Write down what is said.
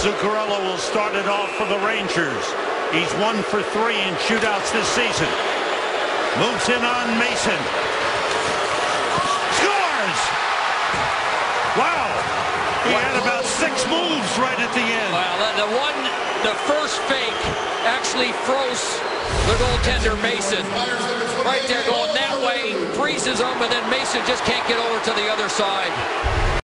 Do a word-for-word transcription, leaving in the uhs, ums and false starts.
Zuccarello will start it off for the Rangers. He's one for three in shootouts this season. Moves in on Mason. Scores! Wow! He had about six moves right at the end. Well, the one, the first fake actually froze the goaltender Mason. Right there going that way, freezes him, and then Mason just can't get over to the other side.